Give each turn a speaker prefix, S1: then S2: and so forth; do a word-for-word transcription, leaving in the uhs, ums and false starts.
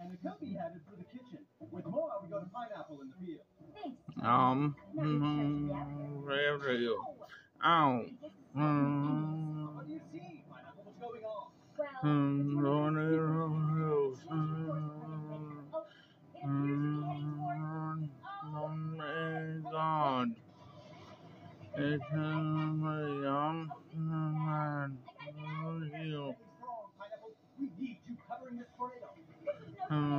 S1: And the cubby headed for the kitchen. With more, we got a pineapple in the field.
S2: Um, mm, real. Ow. Mm,
S1: What do you see? Pineapple, what's going on?
S2: mm, on the road, mm, mm, oh my God. It's a young man.
S1: Pineapple, we need you covering this tornado.
S2: Um,